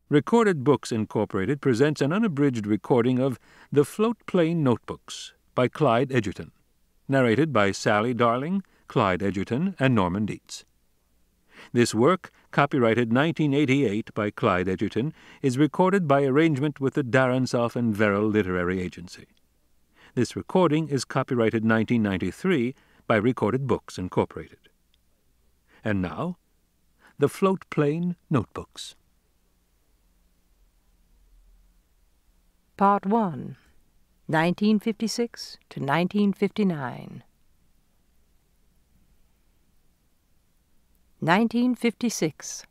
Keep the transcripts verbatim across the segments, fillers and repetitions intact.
Recorded Books, Incorporated presents an unabridged recording of The Floatplane Notebooks by Clyde Edgerton, narrated by Sally Darling, Clyde Edgerton, and Norman Dietz. This work, copyrighted nineteen eighty-eight by Clyde Edgerton, is recorded by arrangement with the Darrensoff and Verrill Literary Agency. This recording is copyrighted nineteen ninety-three by Recorded Books, Incorporated. And now, The Floatplane Notebooks. Part one, nineteen fifty-six to nineteen fifty-nine. nineteen fifty-six.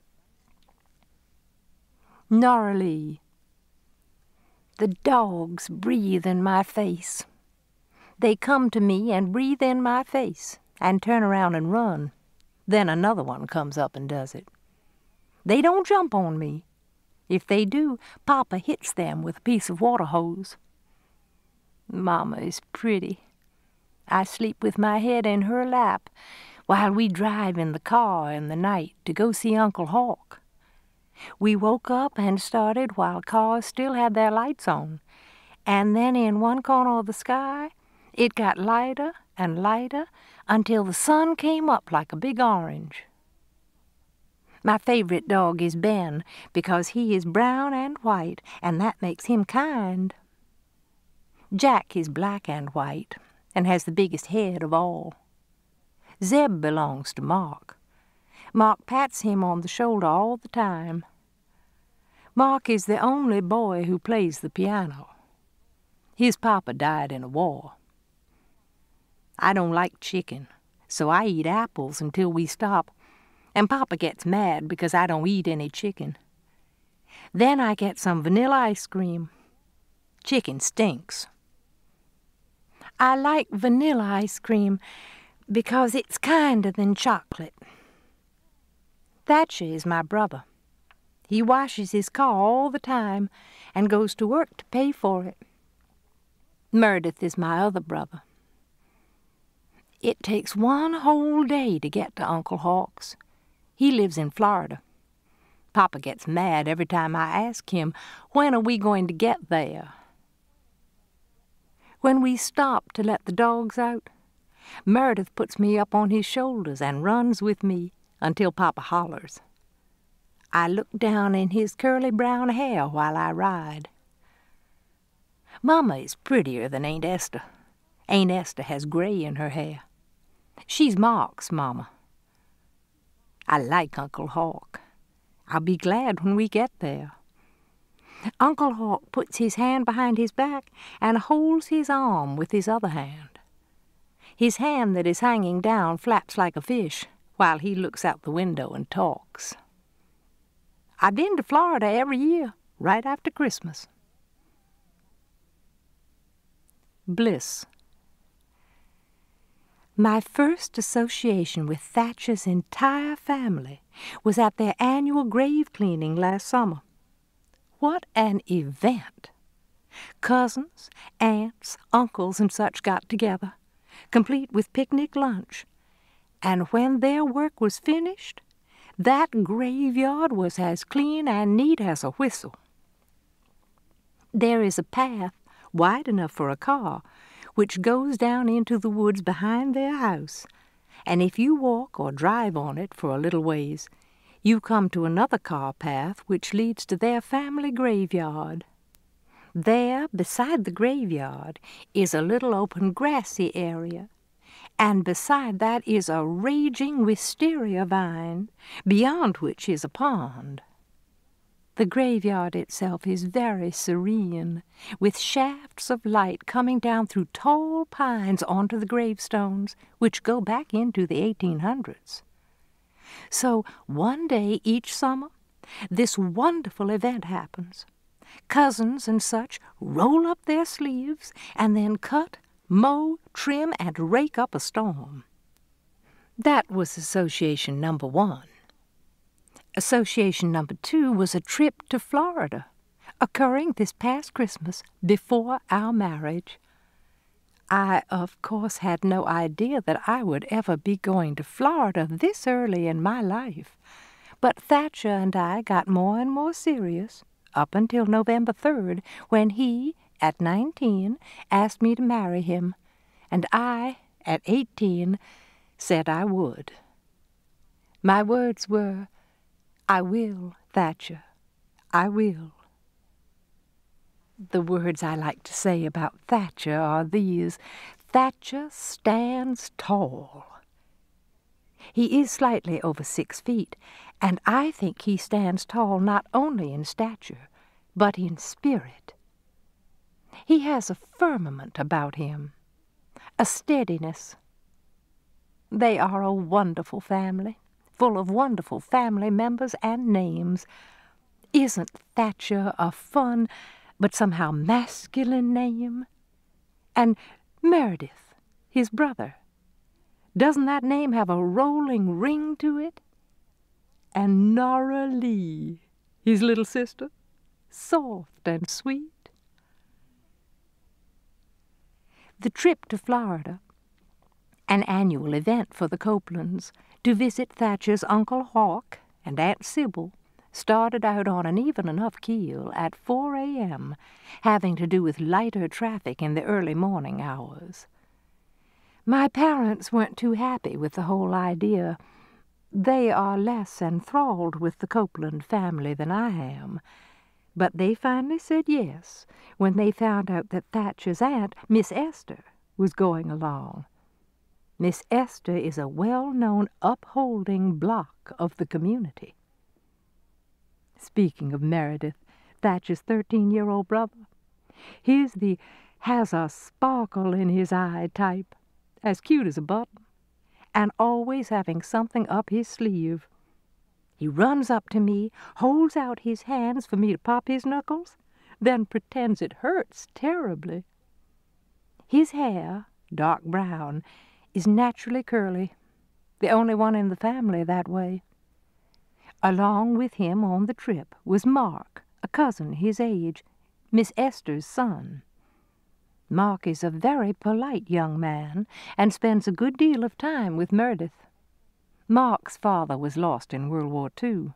Noralee. The dogs breathe in my face. They come to me and breathe in my face and turn around and run. Then another one comes up and does it. They don't jump on me. If they do, Papa hits them with a piece of water hose. Mama is pretty. I sleep with my head in her lap while we drive in the car in the night to go see Uncle Hawk. We woke up and started while cars still had their lights on, and then in one corner of the sky, it got lighter and lighter until the sun came up like a big orange. My favorite dog is Ben because he is brown and white, and that makes him kind. Jack is black and white and has the biggest head of all. Zeb belongs to Mark. Mark pats him on the shoulder all the time. Mark is the only boy who plays the piano. His papa died in a war. I don't like chicken, so I eat apples until we stop, and Papa gets mad because I don't eat any chicken. Then I get some vanilla ice cream. Chicken stinks. I like vanilla ice cream because it's kinder than chocolate. Thatcher is my brother. He washes his car all the time and goes to work to pay for it. Meredith is my other brother. It takes one whole day to get to Uncle Hawk's. He lives in Florida. Papa gets mad every time I ask him, when are we going to get there? When we stop to let the dogs out, Meredith puts me up on his shoulders and runs with me until Papa hollers. I look down in his curly brown hair while I ride. Mama is prettier than Aunt Esther. Aunt Esther has gray in her hair. She's Mark's mama. I like Uncle Hawk. I'll be glad when we get there. Uncle Hawk puts his hand behind his back and holds his arm with his other hand. His hand that is hanging down flaps like a fish while he looks out the window and talks. I've been to Florida every year, right after Christmas. Bliss. My first association with Thatcher's entire family was at their annual grave cleaning last summer. What an event! Cousins, aunts, uncles, and such got together, complete with picnic lunch. And when their work was finished, that graveyard was as clean and neat as a whistle. There is a path wide enough for a car, which goes down into the woods behind their house, and if you walk or drive on it for a little ways, you come to another car path which leads to their family graveyard. There, beside the graveyard, is a little open grassy area, and beside that is a raging wisteria vine, beyond which is a pond. The graveyard itself is very serene, with shafts of light coming down through tall pines onto the gravestones, which go back into the eighteen hundreds. So one day each summer, this wonderful event happens. Cousins and such roll up their sleeves and then cut, mow, trim, and rake up a storm. That was association number one. Association number two was a trip to Florida, occurring this past Christmas before our marriage. I, of course, had no idea that I would ever be going to Florida this early in my life, But Thatcher and I got more and more serious up until November third, when he, at nineteen, asked me to marry him, and I, at eighteen, said I would. My words were, "I will, Thatcher, I will." The words I like to say about Thatcher are these: Thatcher stands tall. He is slightly over six feet, and I think he stands tall not only in stature, but in spirit. He has a firmament about him, a steadiness. They are a wonderful family, full of wonderful family members and names. Isn't Thatcher a fun, but somehow masculine name? And Meredith, his brother, doesn't that name have a rolling ring to it? And Noralee, his little sister, soft and sweet. The trip to Florida, an annual event for the Copelands, to visit Thatcher's Uncle Hawk and Aunt Sybil, started out on an even enough keel at four a m, having to do with lighter traffic in the early morning hours. My parents weren't too happy with the whole idea. They are less enthralled with the Copeland family than I am, but they finally said yes when they found out that Thatcher's aunt, Miss Esther, was going along. Miss Esther is a well-known upholding block of the community. Speaking of Meredith, Thatcher's thirteen-year-old brother, he's the has a sparkle in his eye type, as cute as a button, and always having something up his sleeve. He runs up to me, holds out his hands for me to pop his knuckles, then pretends it hurts terribly. His hair, dark brown, is naturally curly, the only one in the family that way. Along with him on the trip was Mark, a cousin his age, Miss Esther's son. Mark is a very polite young man and spends a good deal of time with Meredith. Mark's father was lost in World War Two.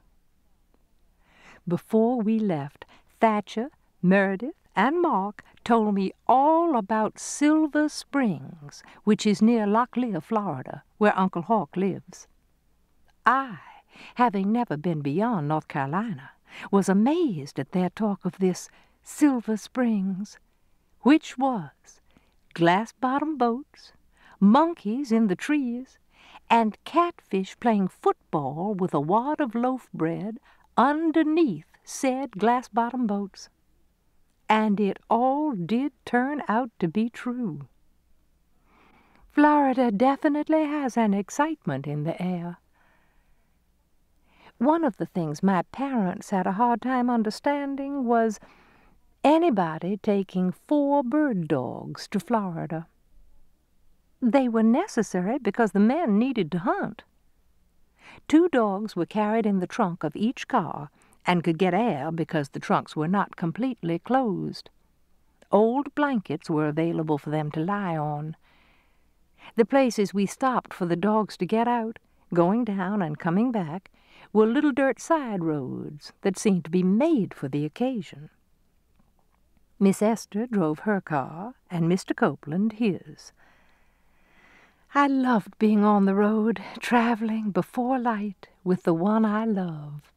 Before we left, Thatcher, Meredith, and Mark told me all about Silver Springs, which is near Locklear, Florida, where Uncle Hawk lives. I, having never been beyond North Carolina, was amazed at their talk of this Silver Springs, which was glass-bottom boats, monkeys in the trees, and catfish playing football with a wad of loaf bread underneath said glass-bottom boats. And it all did turn out to be true. Florida definitely has an excitement in the air. One of the things my parents had a hard time understanding was anybody taking four bird dogs to Florida. They were necessary because the men needed to hunt. Two dogs were carried in the trunk of each car and could get air because the trunks were not completely closed. Old blankets were available for them to lie on. The places we stopped for the dogs to get out, going down and coming back, were little dirt side roads that seemed to be made for the occasion. Miss Esther drove her car, and Mister Copeland his. I loved being on the road, traveling before light with the one I love.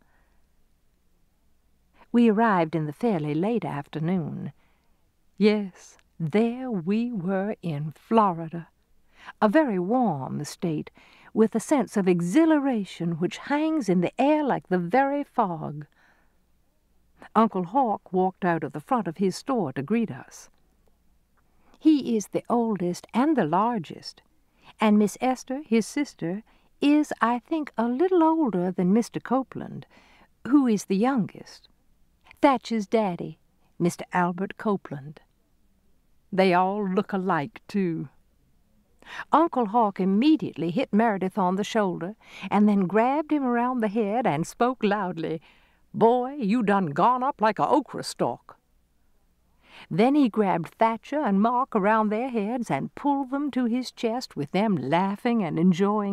We arrived in the fairly late afternoon. Yes, there we were in Florida, a very warm state, with a sense of exhilaration which hangs in the air like the very fog. Uncle Hawk walked out of the front of his store to greet us. He is the oldest and the largest, and Miss Esther, his sister, is, I think, a little older than Mister Copeland, who is the youngest. Thatcher's daddy, Mister Albert Copeland. They all look alike, too. Uncle Hawk immediately hit Meredith on the shoulder and then grabbed him around the head and spoke loudly, "Boy, you done gone up like a okra stalk." Then he grabbed Thatcher and Mark around their heads and pulled them to his chest with them laughing and enjoying it,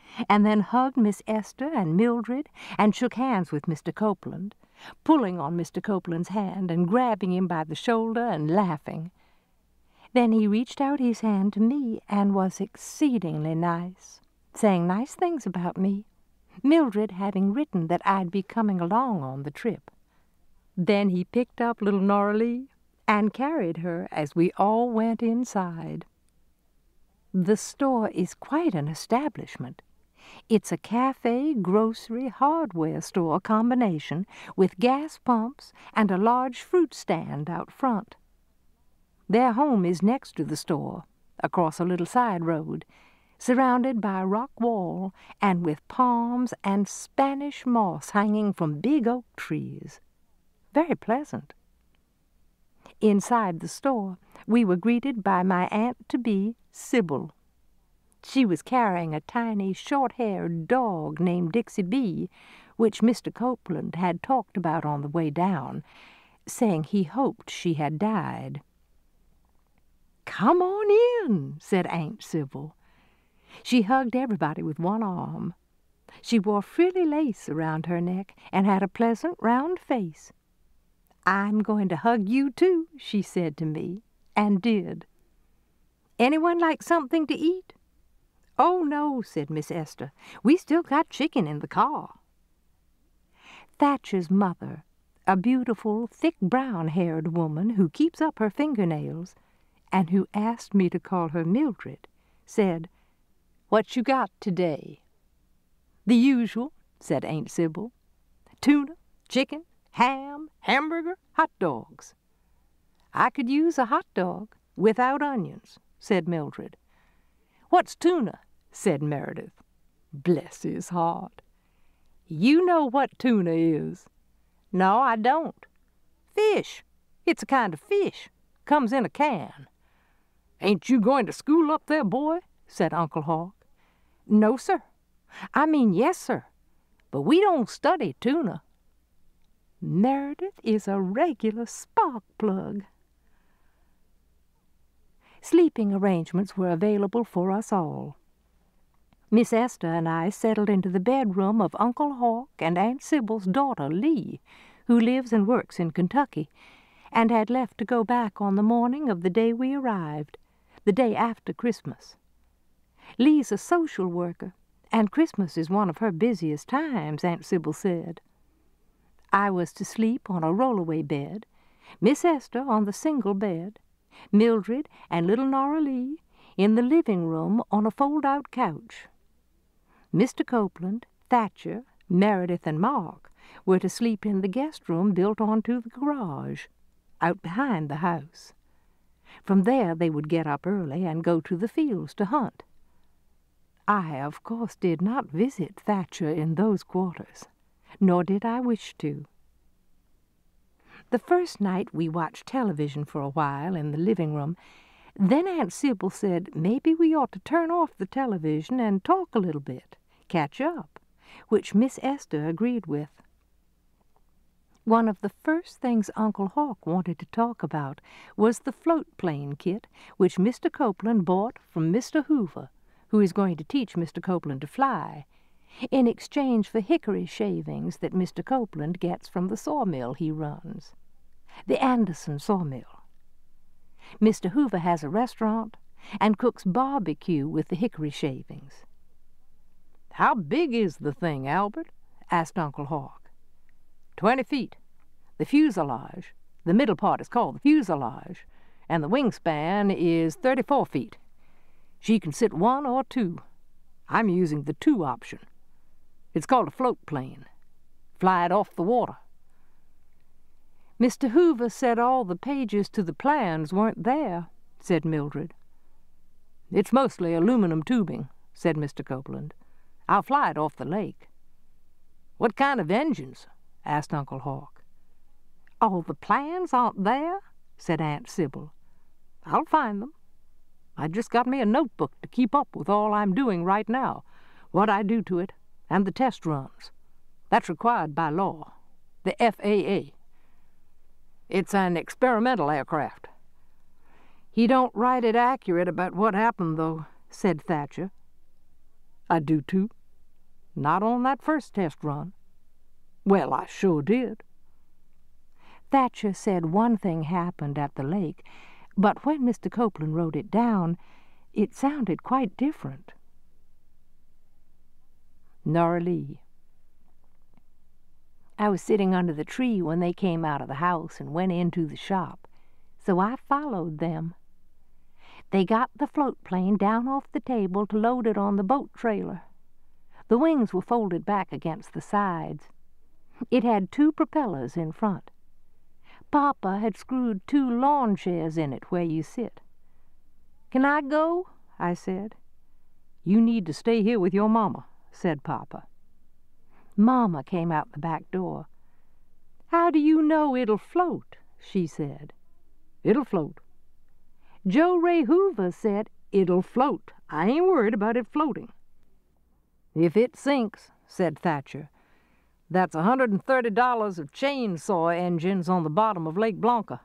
and then hugged Miss Esther and Mildred and shook hands with Mister Copeland, pulling on Mister Copeland's hand and grabbing him by the shoulder and laughing. Then he reached out his hand to me and was exceedingly nice, saying nice things about me, Mildred having written that I'd be coming along on the trip. Then he picked up little Noralee and carried her as we all went inside. The store is quite an establishment. It's a cafe, grocery, hardware store combination with gas pumps and a large fruit stand out front. Their home is next to the store, across a little side road, surrounded by a rock wall and with palms and Spanish moss hanging from big oak trees. Very pleasant. Inside the store, we were greeted by my aunt-to-be, Sybil. She was carrying a tiny, short-haired dog named Dixie B, which Mister Copeland had talked about on the way down, saying he hoped she had died. "Come on in," said Aunt Sybil. She hugged everybody with one arm. She wore frilly lace around her neck and had a pleasant, round face. "I'm going to hug you, too," she said to me, and did. "Anyone like something to eat?" "Oh, no," said Miss Esther. "We still got chicken in the car." Thatcher's mother, a beautiful, thick brown-haired woman who keeps up her fingernails, and who asked me to call her Mildred, said, "What you got today?" "The usual," said Aunt Sybil. "Tuna, chicken, ham, hamburger, hot dogs." "I could use a hot dog without onions," said Mildred. "What's tuna?" said Meredith. Bless his heart. "You know what tuna is." "No, I don't." "Fish. It's a kind of fish. Comes in a can." "Ain't you going to school up there, boy?" said Uncle Hawk. "No, sir. I mean, yes, sir. But we don't study tuna." Meredith is a regular spark plug. Sleeping arrangements were available for us all. Miss Esther and I settled into the bedroom of Uncle Hawk and Aunt Sybil's daughter, Lee, who lives and works in Kentucky, and had left to go back on the morning of the day we arrived, the day after Christmas. Lee's a social worker, and Christmas is one of her busiest times, Aunt Sybil said. I was to sleep on a rollaway bed, Miss Esther on the single bed, Mildred and little Noralee in the living room on a fold-out couch. Mister Copeland, Thatcher, Meredith, and Mark were to sleep in the guest room built onto the garage, out behind the house. From there they would get up early and go to the fields to hunt. I, of course, did not visit Thatcher in those quarters, nor did I wish to. The first night we watched television for a while in the living room. Then Aunt Sybil said maybe we ought to turn off the television and talk a little bit, catch up, which Miss Esther agreed with. One of the first things Uncle Hawk wanted to talk about was the floatplane kit which Mister Copeland bought from Mister Hoover, who is going to teach Mister Copeland to fly, in exchange for hickory shavings that Mister Copeland gets from the sawmill he runs, the Anderson sawmill. Mister Hoover has a restaurant and cooks barbecue with the hickory shavings. "How big is the thing, Albert?" asked Uncle Hawk. Twenty feet. The fuselage, the middle part is called the fuselage, and the wingspan is thirty-four feet. She can sit one or two. I'm using the two option. It's called a floatplane. Fly it off the water. Mister Hoover said all the pages to the plans weren't there, said Mildred. It's mostly aluminum tubing, said Mister Copeland. I'll fly it off the lake. What kind of engines? Asked Uncle Hawk. All the plans aren't there, said Aunt Sybil. I'll find them. I just got me a notebook to keep up with all I'm doing right now, what I do to it, and the test runs. That's required by law, the F A A. It's an experimental aircraft. He don't write it accurate about what happened, though, said Thatcher. I do too, Not on that first test run." "Well, I sure did." Thatcher said one thing happened at the lake, but when Mister Copeland wrote it down, it sounded quite different. Noralee. I was sitting under the tree when they came out of the house and went into the shop, so I followed them. They got the float plane down off the table to load it on the boat trailer. The wings were folded back against the sides. It had two propellers in front. Papa had screwed two lawn chairs in it where you sit. "Can I go?" I said. "You need to stay here with your mama," said Papa. Mama came out the back door. "How do you know it'll float?" she said. "It'll float." "Joe Ray Hoover said it'll float. I ain't worried about it floating." "If it sinks," said Thatcher, "that's a hundred and thirty dollars of chainsaw engines on the bottom of Lake Blanca."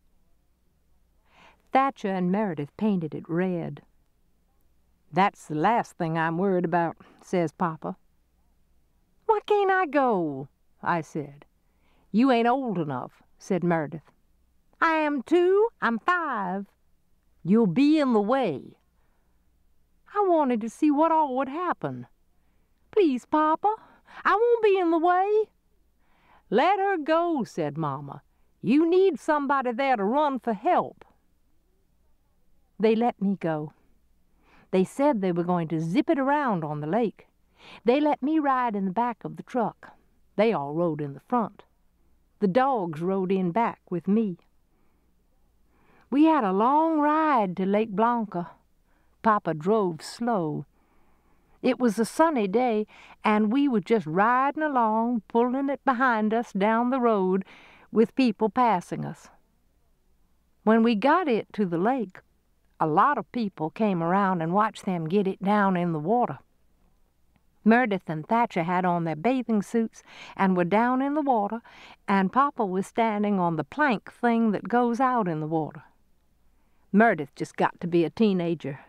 Thatcher and Meredith painted it red. "That's the last thing I'm worried about," says Papa. "Why can't I go?" I said. "You ain't old enough," said Meredith. "I am too. I'm five." "You'll be in the way." I wanted to see what all would happen. "Please, Papa, I won't be in the way." "Let her go," said Mama. "You need somebody there to run for help." They let me go. They said they were going to zip it around on the lake. They let me ride in the back of the truck. They all rode in the front. The dogs rode in back with me. We had a long ride to Lake Blanca. Papa drove slow. It was a sunny day, and we were just riding along, pulling it behind us down the road, with people passing us. When we got it to the lake, a lot of people came around and watched them get it down in the water. Meredith and Thatcher had on their bathing suits and were down in the water, and Papa was standing on the plank thing that goes out in the water. Meredith just got to be a teenager.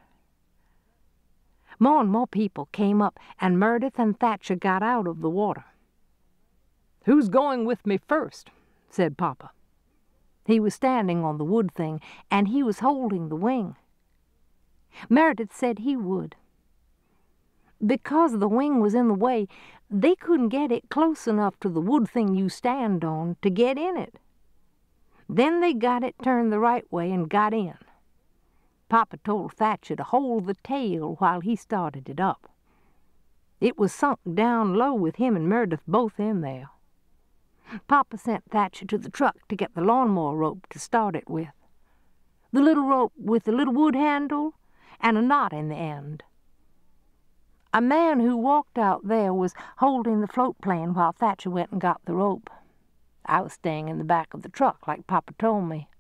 More and more people came up, and Meredith and Thatcher got out of the water. "Who's going with me first?" said Papa. He was standing on the wood thing, and he was holding the wing. Meredith said he would. Because the wing was in the way, they couldn't get it close enough to the wood thing you stand on to get in it. Then they got it turned the right way and got in. Papa told Thatcher to hold the tail while he started it up. It was sunk down low with him and Meredith both in there. Papa sent Thatcher to the truck to get the lawnmower rope to start it with. The little rope with the little wood handle and a knot in the end. A man who walked out there was holding the float plane while Thatcher went and got the rope. I was staying in the back of the truck like Papa told me.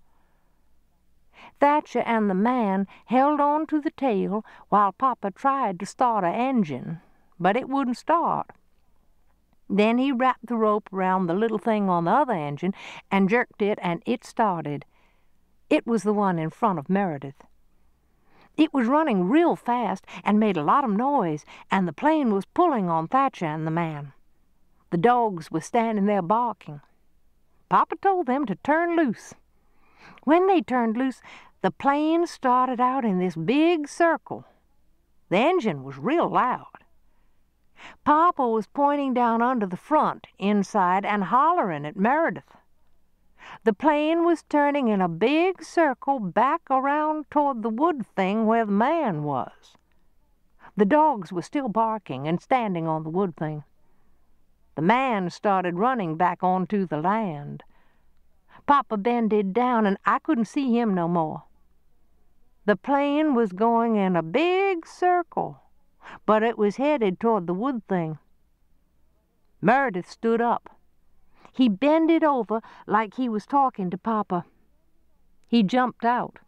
Thatcher and the man held on to the tail while Papa tried to start an engine, but it wouldn't start. Then he wrapped the rope around the little thing on the other engine and jerked it, and it started. It was the one in front of Meredith. It was running real fast and made a lot of noise, and the plane was pulling on Thatcher and the man. The dogs were standing there barking. Papa told them to turn loose. When they turned loose, the plane started out in this big circle. The engine was real loud. Papa was pointing down under the front, inside, and hollering at Meredith. The plane was turning in a big circle back around toward the wood thing where the man was. The dogs were still barking and standing on the wood thing. The man started running back onto the land. Papa bended down, and I couldn't see him no more. The plane was going in a big circle, but it was headed toward the wood thing. Meredith stood up. He bended over like he was talking to Papa. He jumped out.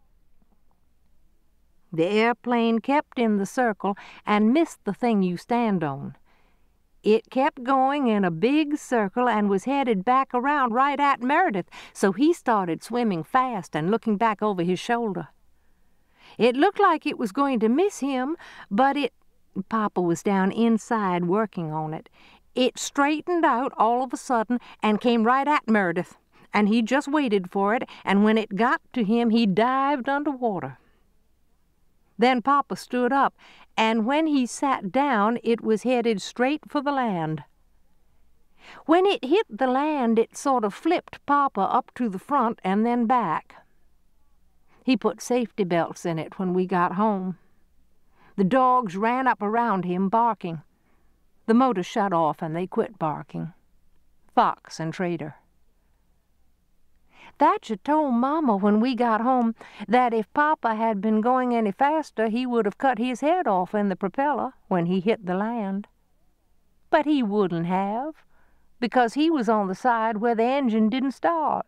The airplane kept in the circle and missed the thing you stand on. It kept going in a big circle and was headed back around right at Meredith, so he started swimming fast and looking back over his shoulder. It looked like it was going to miss him, but it Papa was down inside working on it. It straightened out all of a sudden and came right at Meredith, and he just waited for it, and when it got to him, he dived underwater. Then Papa stood up, and when he sat down, it was headed straight for the land. When it hit the land, it sort of flipped Papa up to the front and then back. He put safety belts in it when we got home. The dogs ran up around him barking. The motor shut off and they quit barking. Fox and Trader. Thatcher told Mama when we got home that if Papa had been going any faster, he would have cut his head off in the propeller when he hit the land. But he wouldn't have, because he was on the side where the engine didn't start.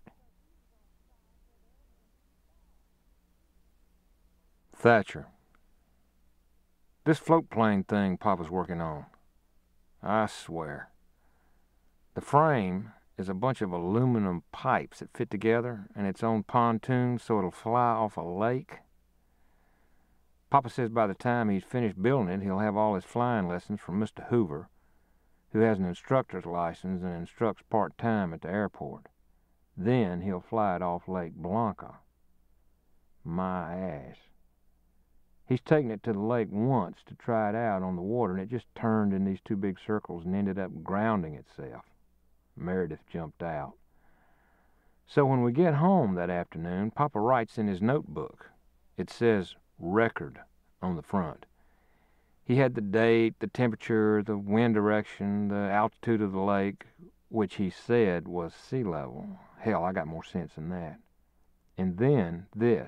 Thatcher. This floatplane thing Papa's working on, I swear. The frame is a bunch of aluminum pipes that fit together and its own pontoon so it'll fly off a lake. Papa says by the time he's finished building it, he'll have all his flying lessons from Mister Hoover, who has an instructor's license and instructs part-time at the airport. Then he'll fly it off Lake Blanca. My ass. He's taken it to the lake once to try it out on the water, and it just turned in these two big circles and ended up grounding itself. Meredith jumped out. So when we get home that afternoon, Papa writes in his notebook. It says record on the front. He had the date, the temperature, the wind direction, the altitude of the lake, which he said was sea level. Hell, I got more sense than that. And then this.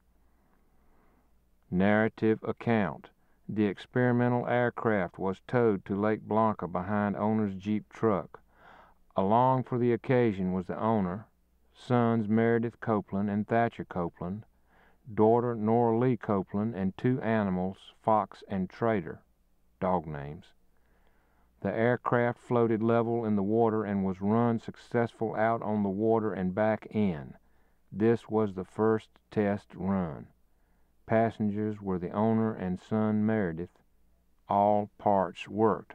Narrative account. The experimental aircraft was towed to Lake Blanca behind owner's Jeep truck. Along for the occasion was the owner, sons Meredith Copeland and Thatcher Copeland, daughter Noralee Copeland, and two animals, Fox and Trader, dog names. The aircraft floated level in the water and was run successful out on the water and back in. This was the first test run. Passengers were the owner and son Meredith. All parts worked.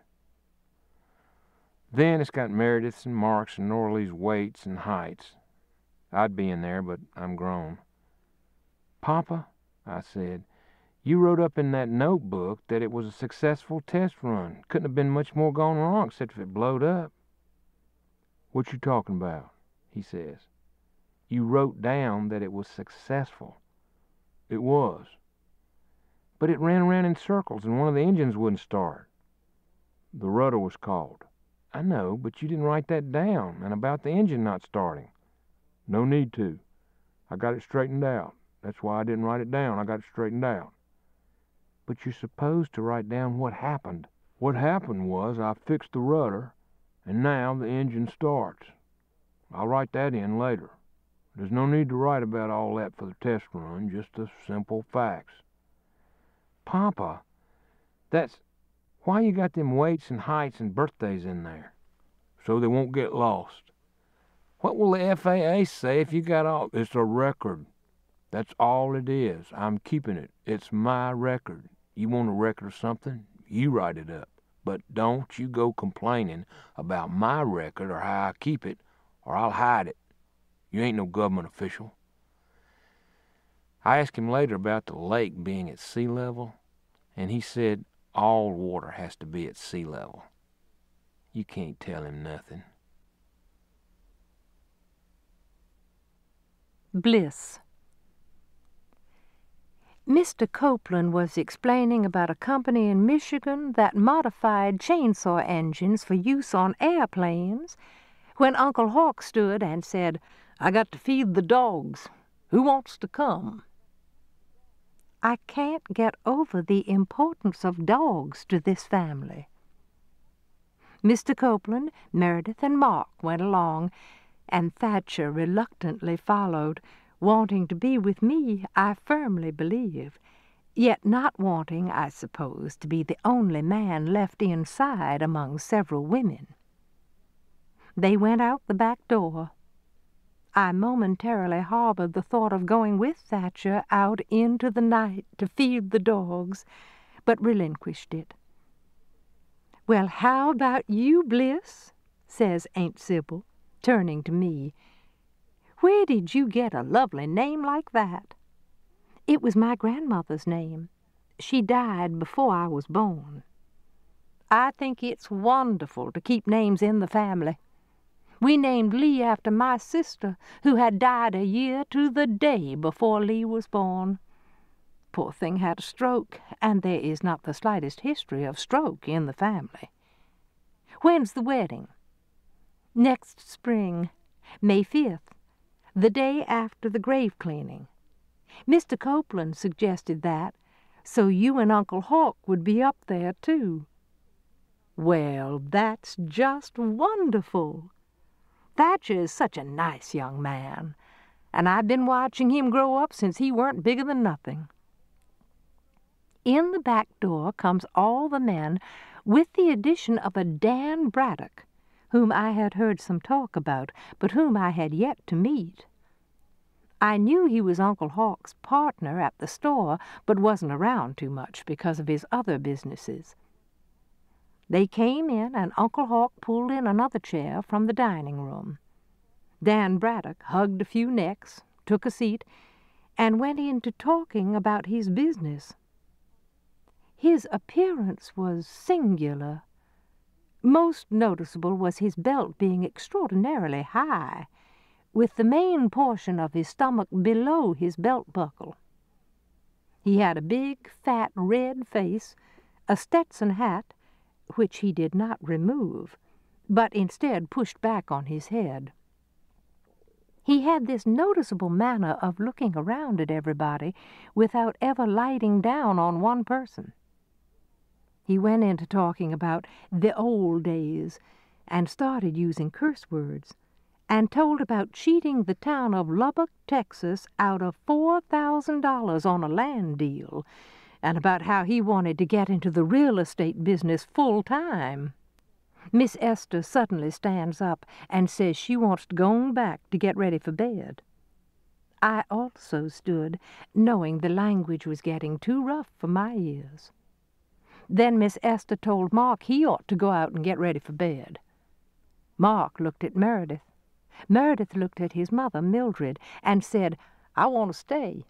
Then it's got Meredith's and Mark's and Noralee's weights and heights. I'd be in there, but I'm grown. Papa, I said, you wrote up in that notebook that it was a successful test run. Couldn't have been much more gone wrong except if it blowed up. What you talking about? He says. You wrote down that it was successful. It was. But it ran around in circles and one of the engines wouldn't start. The rudder was called. I know, but you didn't write that down, and about the engine not starting. No need to. I got it straightened out. That's why I didn't write it down. I got it straightened out. But you're supposed to write down what happened. What happened was I fixed the rudder, and now the engine starts. I'll write that in later. There's no need to write about all that for the test run, just the simple facts. Papa, that's... why you got them weights and heights and birthdays in there? So they won't get lost. What will the F A A say if you got all... It's a record. That's all it is. I'm keeping it. It's my record. You want a record of something? You write it up. But don't you go complaining about my record or how I keep it, or I'll hide it. You ain't no government official. I asked him later about the lake being at sea level, and he said all water has to be at sea level. You can't tell him nothing. Bliss. Mister Copeland was explaining about a company in Michigan that modified chainsaw engines for use on airplanes when Uncle Hawk stood and said, I got to feed the dogs. Who wants to come? I can't get over the importance of dogs to this family. Mister Copeland, Meredith, and Mark went along, and Thatcher reluctantly followed, wanting to be with me, I firmly believe, yet not wanting, I suppose, to be the only man left inside among several women. They went out the back door. I momentarily harbored the thought of going with Thatcher out into the night to feed the dogs, but relinquished it. "Well, how about you, Bliss?" says Aunt Sybil, turning to me. "Where did you get a lovely name like that?" "It was my grandmother's name. She died before I was born." "I think it's wonderful to keep names in the family. We named Lee after my sister, who had died a year to the day before Lee was born. Poor thing had a stroke, and there is not the slightest history of stroke in the family." "When's the wedding?" "Next spring, May fifth, the day after the grave cleaning. Mister Copeland suggested that, so you and Uncle Hawk would be up there, too." "Well, that's just wonderful. Thatcher is such a nice young man, and I've been watching him grow up since he weren't bigger than nothing." In the back door comes all the men, with the addition of a Dan Braddock, whom I had heard some talk about, but whom I had yet to meet. I knew he was Uncle Hawk's partner at the store, but wasn't around too much because of his other businesses. They came in, and Uncle Hawk pulled in another chair from the dining room. Dan Braddock hugged a few necks, took a seat, and went into talking about his business. His appearance was singular. Most noticeable was his belt being extraordinarily high, with the main portion of his stomach below his belt buckle. He had a big, fat, red face, a Stetson hat, which he did not remove, but instead pushed back on his head. He had this noticeable manner of looking around at everybody without ever lighting down on one person. He went into talking about the old days and started using curse words, and told about cheating the town of Lubbock, Texas, out of four thousand dollars on a land deal, and about how he wanted to get into the real estate business full time. Miss Esther suddenly stands up and says she wants to go on back to get ready for bed. I also stood, knowing the language was getting too rough for my ears. Then Miss Esther told Mark he ought to go out and get ready for bed. Mark looked at Meredith. Meredith looked at his mother, Mildred, and said, "I want to stay."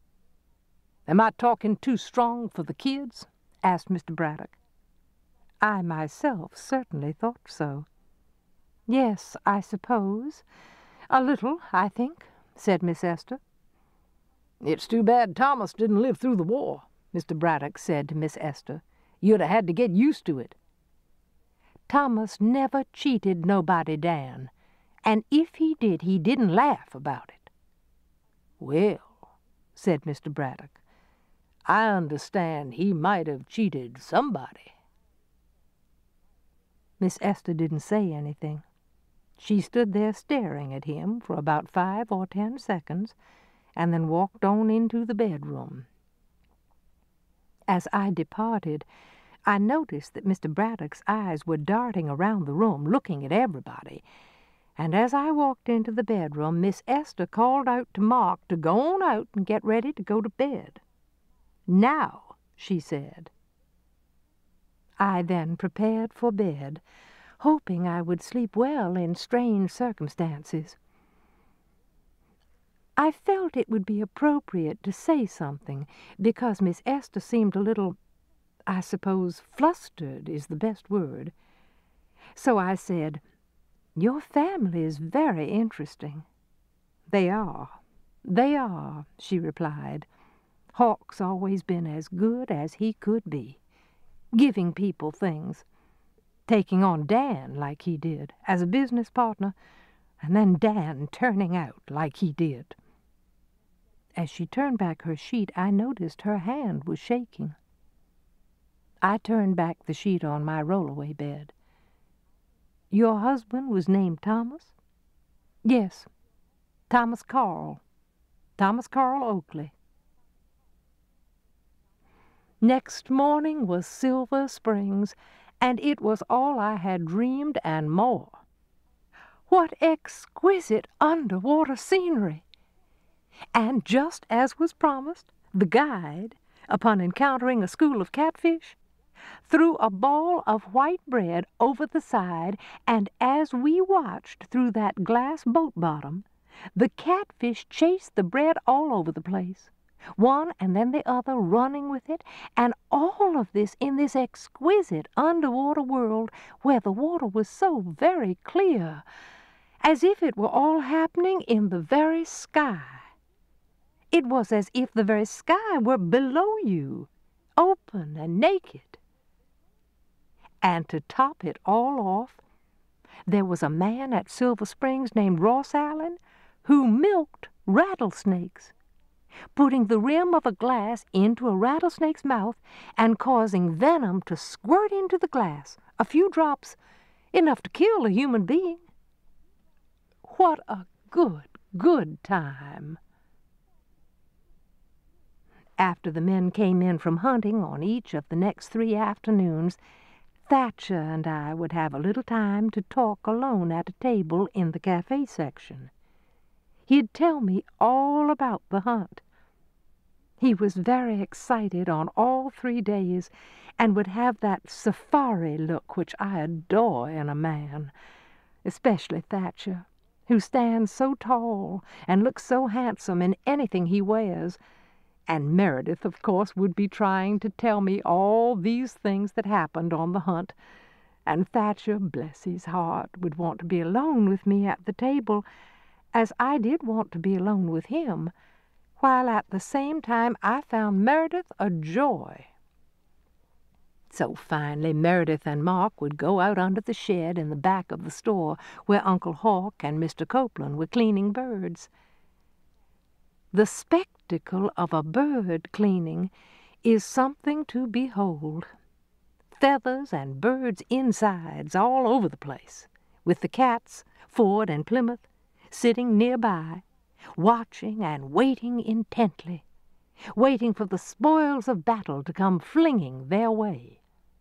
"Am I talking too strong for the kids?" asked Mister Braddock. I myself certainly thought so. "Yes, I suppose. A little, I think," said Miss Esther. "It's too bad Thomas didn't live through the war," Mister Braddock said to Miss Esther. "You'd have had to get used to it." "Thomas never cheated nobody, Dan, and if he did, he didn't laugh about it." "Well," said Mister Braddock, "I understand he might have cheated somebody." Miss Esther didn't say anything. She stood there staring at him for about five or ten seconds, and then walked on into the bedroom. As I departed, I noticed that Mister Braddock's eyes were darting around the room, looking at everybody, and as I walked into the bedroom, Miss Esther called out to Mark to go on out and get ready to go to bed. "Now," she said. I then prepared for bed, hoping I would sleep well in strange circumstances. I felt it would be appropriate to say something, because Miss Esther seemed a little, I suppose, flustered is the best word. So I said, "Your family is very interesting." "They are, they are," she replied. "Hawk's always been as good as he could be, giving people things, taking on Dan like he did as a business partner, and then Dan turning out like he did." As she turned back her sheet, I noticed her hand was shaking. I turned back the sheet on my rollaway bed. "Your husband was named Thomas?" "Yes, Thomas Carl. Thomas Carl Oakley." Next morning was Silver Springs, and it was all I had dreamed and more. What exquisite underwater scenery! And just as was promised, the guide, upon encountering a school of catfish, threw a ball of white bread over the side, and as we watched through that glass boat bottom, the catfish chased the bread all over the place, one and then the other running with it, and all of this in this exquisite underwater world where the water was so very clear, as if it were all happening in the very sky. It was as if the very sky were below you, open and naked. And to top it all off, there was a man at Silver Springs named Ross Allen who milked rattlesnakes, putting the rim of a glass into a rattlesnake's mouth and causing venom to squirt into the glass, a few drops, enough to kill a human being. What a good, good time! After the men came in from hunting on each of the next three afternoons, Thatcher and I would have a little time to talk alone at a table in the cafe section. He'd tell me all about the hunt. He was very excited on all three days and would have that safari look which I adore in a man, especially Thatcher, who stands so tall and looks so handsome in anything he wears. And Meredith, of course, would be trying to tell me all these things that happened on the hunt, and Thatcher, bless his heart, would want to be alone with me at the table, as I did want to be alone with him, while at the same time I found Meredith a joy. So finally Meredith and Mark would go out under the shed in the back of the store where Uncle Hawk and Mister Copeland were cleaning birds. The spectacle of a bird cleaning is something to behold. Feathers and birds' insides all over the place, with the cats, Ford and Plymouth, sitting nearby, watching and waiting intently, waiting for the spoils of battle to come flinging their way.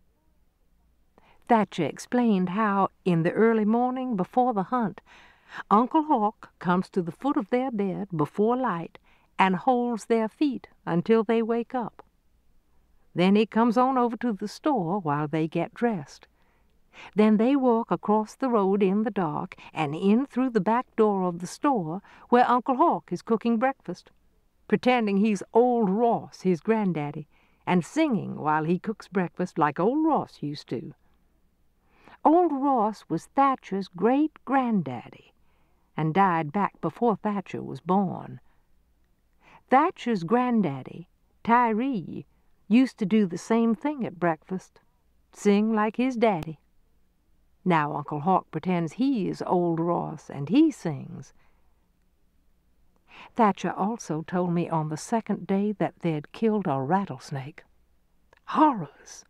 Thatcher explained how, in the early morning before the hunt, Uncle Hawk comes to the foot of their bed before light and holds their feet until they wake up. Then he comes on over to the store while they get dressed. Then they walk across the road in the dark and in through the back door of the store where Uncle Hawk is cooking breakfast, pretending he's old Ross, his granddaddy, and singing while he cooks breakfast like old Ross used to. Old Ross was Thatcher's great-granddaddy and died back before Thatcher was born. Thatcher's granddaddy, Tyree, used to do the same thing at breakfast, sing like his daddy. Now Uncle Hawk pretends he is old Ross, and he sings. Thatcher also told me on the second day that they'd killed a rattlesnake. Horrors!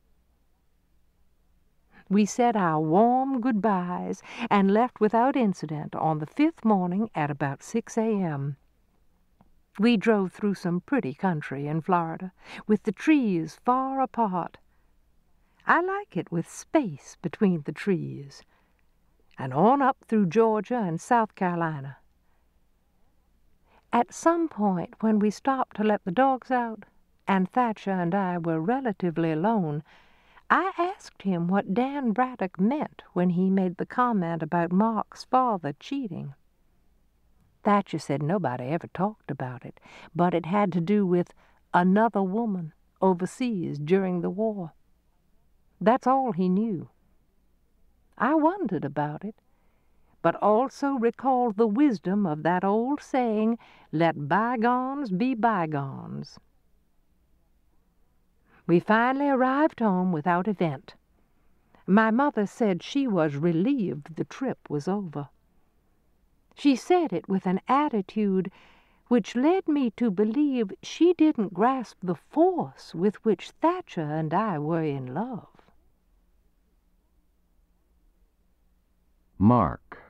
We said our warm goodbyes and left without incident on the fifth morning at about six a m We drove through some pretty country in Florida, with the trees far apart. I like it with space between the trees, and on up through Georgia and South Carolina. At some point when we stopped to let the dogs out, and Thatcher and I were relatively alone, I asked him what Dan Braddock meant when he made the comment about Mark's father cheating. Thatcher said nobody ever talked about it, but it had to do with another woman overseas during the war. That's all he knew. I wondered about it, but also recalled the wisdom of that old saying, "Let bygones be bygones." We finally arrived home without event. My mother said she was relieved the trip was over. She said it with an attitude which led me to believe she didn't grasp the force with which Thatcher and I were in love. Mark.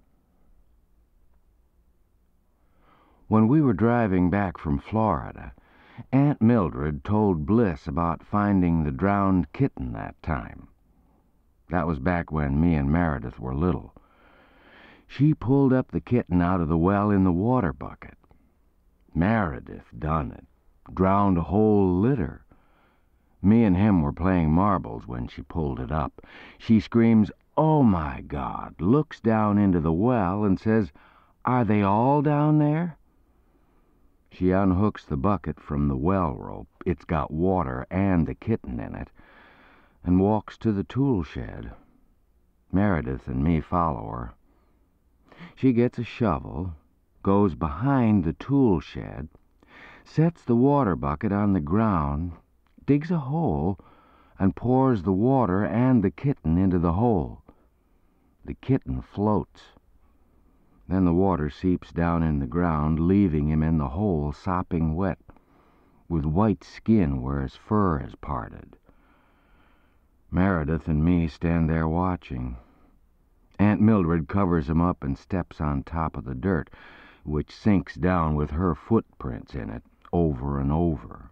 When we were driving back from Florida, Aunt Mildred told Bliss about finding the drowned kitten that time. That was back when me and Meredith were little. She pulled up the kitten out of the well in the water bucket. Meredith done it, drowned a whole litter. Me and him were playing marbles when she pulled it up. She screams, "Oh, my God," looks down into the well and says, "Are they all down there?" She unhooks the bucket from the well rope, it's got water and the kitten in it, and walks to the tool shed. Meredith and me follow her. She gets a shovel, goes behind the tool shed, sets the water bucket on the ground, digs a hole, and pours the water and the kitten into the hole. The kitten floats. Then the water seeps down in the ground, leaving him in the hole sopping wet, with white skin where his fur is parted. Meredith and me stand there watching. Aunt Mildred covers him up and steps on top of the dirt, which sinks down with her footprints in it, over and over.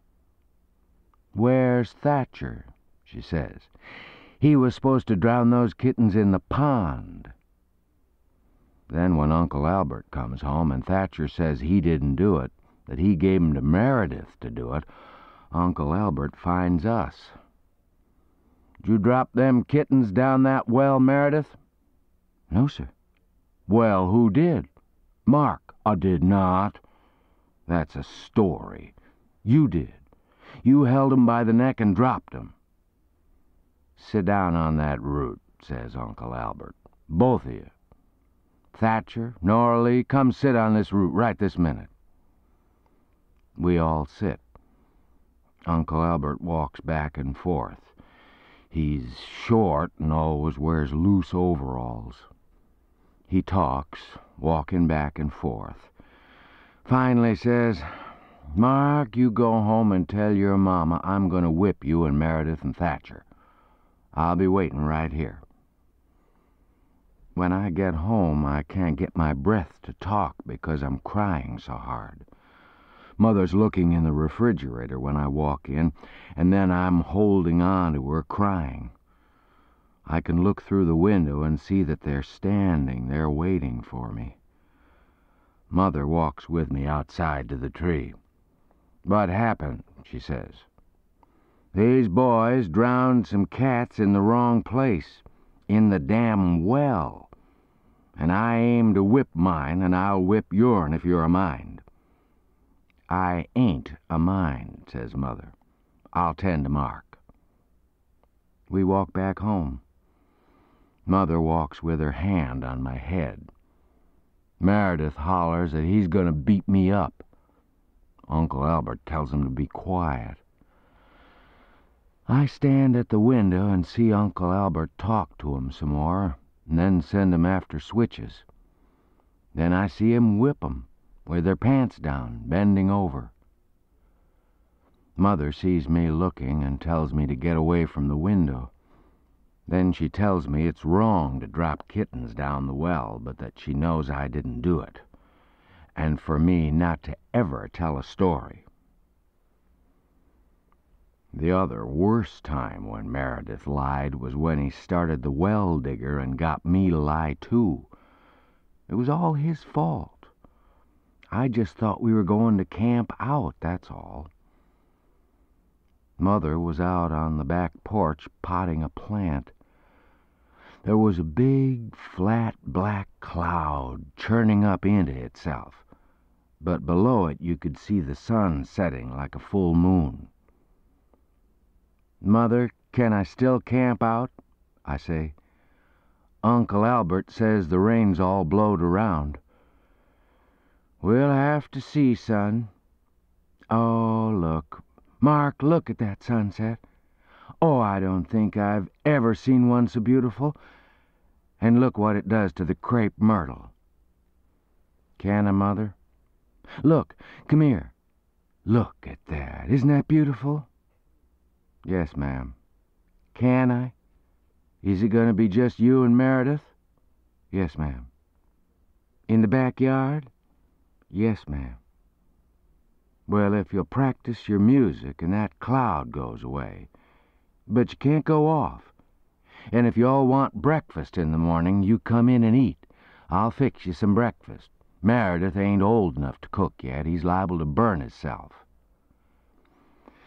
"Where's Thatcher?" she says. "He was supposed to drown those kittens in the pond." Then when Uncle Albert comes home and Thatcher says he didn't do it, that he gave 'em to Meredith to do it, Uncle Albert finds us. "Did you drop them kittens down that well, Meredith?" "No, sir." "Well, who did?" "Mark." "I did not." "That's a story. You did. You held 'em by the neck and dropped 'em." "Sit down on that root," says Uncle Albert. "Both of you. Thatcher, Noralee, come sit on this root right this minute." We all sit. Uncle Albert walks back and forth. He's short and always wears loose overalls. He talks, walking back and forth. Finally says, "Mark, you go home and tell your mama I'm going to whip you and Meredith and Thatcher. I'll be waiting right here." When I get home, I can't get my breath to talk because I'm crying so hard. Mother's looking in the refrigerator when I walk in, and then I'm holding on to her crying. I can look through the window and see that they're standing there waiting for me. Mother walks with me outside to the tree. "What happened?" she says. "These boys drowned some cats in the wrong place, in the damn well. And I aim to whip mine, and I'll whip yourn if you're a mind." "I ain't a mind," says Mother. "I'll tend to Mark." We walk back home. Mother walks with her hand on my head. Meredith hollers that he's going to beat me up. Uncle Albert tells him to be quiet. I stand at the window and see Uncle Albert talk to him some more, and then send 'em after switches. Then I see him whip 'em, with their pants down, bending over. Mother sees me looking and tells me to get away from the window. Then she tells me it's wrong to drop kittens down the well, but that she knows I didn't do it, and for me not to ever tell a story. The other worst time when Meredith lied was when he started the well digger and got me to lie too. It was all his fault. I just thought we were going to camp out, that's all. Mother was out on the back porch potting a plant. There was a big, flat, black cloud churning up into itself, but below it you could see the sun setting like a full moon. "Mother, can I still camp out?" I say. "Uncle Albert says the rain's all blowed around." "We'll have to see, son." "Oh, look. Mark, look at that sunset. Oh, I don't think I've ever seen one so beautiful. And look what it does to the crepe myrtle." "Can I, Mother?" "Look, come here. Look at that. Isn't that beautiful?" "Yes, ma'am." "Can I? Is it going to be just you and Meredith?" "Yes, ma'am." "In the backyard?" "Yes, ma'am." "Well, if you'll practice your music and that cloud goes away. But you can't go off. And if you all want breakfast in the morning, you come in and eat. I'll fix you some breakfast. Meredith ain't old enough to cook yet. He's liable to burn himself."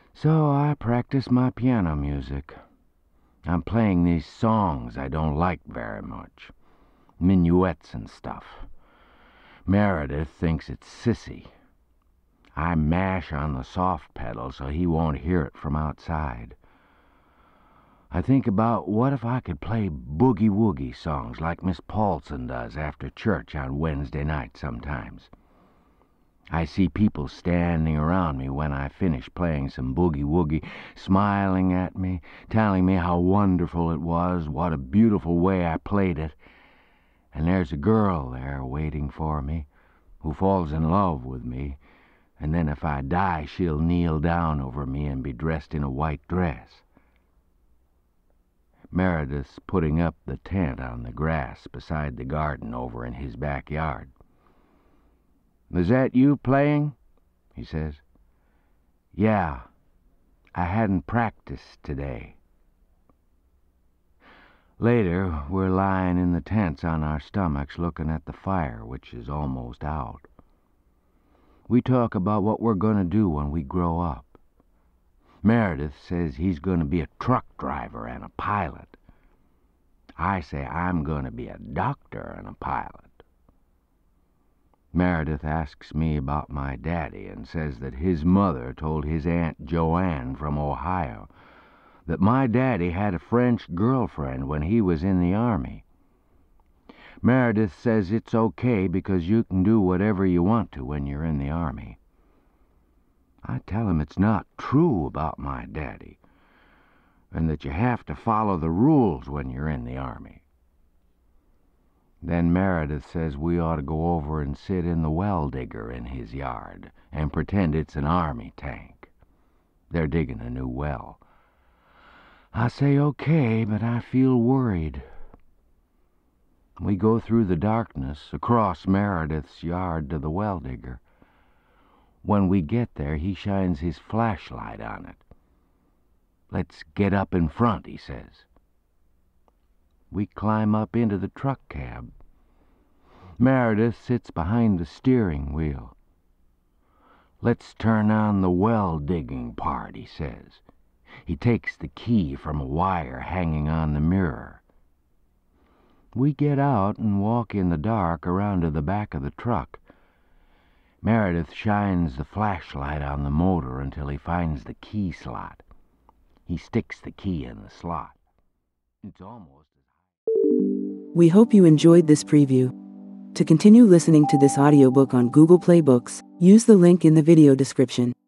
So I practice my piano music. I'm playing these songs I don't like very much. Minuets and stuff. Meredith thinks it's sissy. I mash on the soft pedal so he won't hear it from outside. I think about what if I could play boogie-woogie songs like Miss Paulson does after church on Wednesday night sometimes. I see people standing around me when I finish playing some boogie-woogie, smiling at me, telling me how wonderful it was, what a beautiful way I played it. And there's a girl there waiting for me, who falls in love with me, and then if I die, she'll kneel down over me and be dressed in a white dress. Meredith's putting up the tent on the grass beside the garden over in his backyard. "Is that you playing?" he says. "Yeah, I hadn't practiced today." Later, we're lying in the tents on our stomachs looking at the fire, which is almost out. We talk about what we're going to do when we grow up. Meredith says he's going to be a truck driver and a pilot. I say I'm going to be a doctor and a pilot. Meredith asks me about my daddy and says that his mother told his Aunt Joanne from Ohio that my daddy had a French girlfriend when he was in the army. Meredith says it's okay because you can do whatever you want to when you're in the army. I tell him it's not true about my daddy, and that you have to follow the rules when you're in the army. Then Meredith says we ought to go over and sit in the well digger in his yard and pretend it's an army tank. They're digging a new well. I say okay, but I feel worried. We go through the darkness across Meredith's yard to the well digger. When we get there, he shines his flashlight on it. "Let's get up in front," he says. We climb up into the truck cab. Meredith sits behind the steering wheel. "Let's turn on the well-digging part," he says. He takes the key from a wire hanging on the mirror. We get out and walk in the dark around to the back of the truck. Meredith shines the flashlight on the motor until he finds the key slot. He sticks the key in the slot. It's almost... We hope you enjoyed this preview. To continue listening to this audiobook on Google Play Books, use the link in the video description.